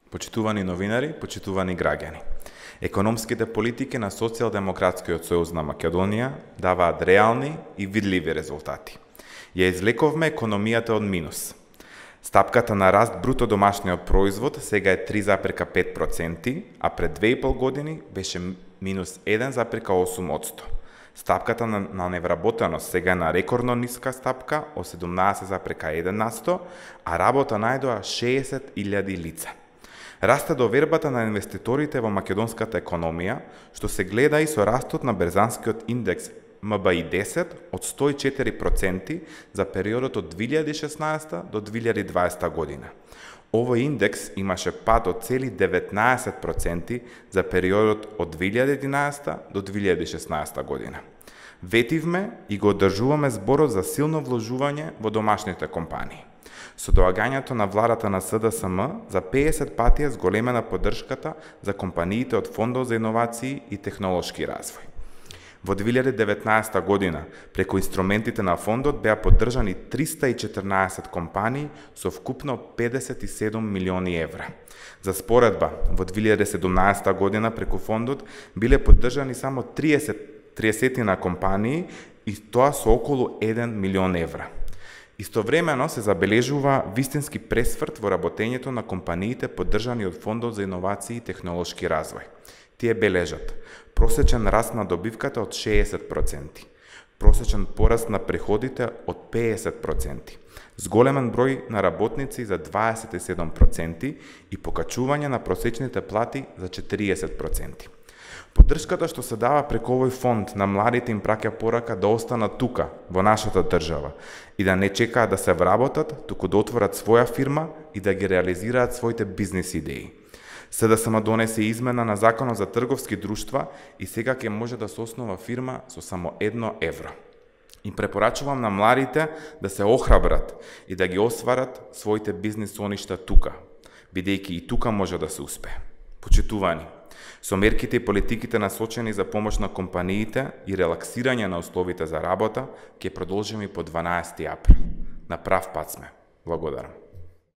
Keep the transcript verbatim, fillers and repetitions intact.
Почитувани новинари, почитувани граѓани. Економските политики на Социјалдемократскиот сојуз на Македонија даваат реални и видливи резултати. Ја излековме економијата од минус. Стапката на раст бруто домашниот производ сега е три запирка пет проценти, а пред две и пол години беше минус еден запирка осум одсто. Стапката на, на невработеност сега е на рекордно ниска стапка од седумнаесет запирка еден насто, а работа најдоа шеесет илјади лица. Расте довербата на инвеститорите во македонската економија, што се гледа и со растот на берзанскиот индекс М Б И десет од сто и четири проценти за периодот од две илјади и шеснаесета до две илјади и дваесета година. Овој индекс имаше пад од цели деветнаесет проценти за периодот од две илјади и единаесета до две илјади и шеснаесета година. Ветивме и го одржуваме зборот за силно вложување во домашните компании. Со доагањето на владата на С Д С М за педесет пати е зголемена поддршката за компаниите од Фондот за иновации и технолошки развој. Во две илјади и деветнаесета година, преку инструментите на фондот беа поддржани триста и четрнаесет компании со вкупно педесет и седум милиони евра. За споредба, во две илјади и седумнаесета година преку фондот биле поддржани само триесет на компании и тоа со околу еден милион евра. Истовремено се забележува вистински пресврт во работењето на компаниите поддржани од Фондот за иновации и технолошки развој. Тие бележат просечен раст на добивката од шеесет проценти, просечен пораст на приходите од педесет проценти, зголемен број на работници за дваесет и седум проценти и покачување на просечните плати за четириесет проценти. Поддршката што се дава преку овој фонд на младите им праќа порака да останат тука, во нашата држава, и да не чекаат да се вработат, туку да отворат своја фирма и да ги реализираат своите бизнис идеи. С Д С М донесе измена на Законот за трговски друштва и сега ќе може да се основа фирма со само едно евро. Им препорачувам на младите да се охрабрат и да ги остварат своите бизнис соништа тука, бидејќи и тука може да се успее. Почитувани, со мерките и политиките насочени за помош на компаниите и релаксирање на условите за работа, ќе продолжиме и по дванаесети април. На прав пат сме. Благодарам.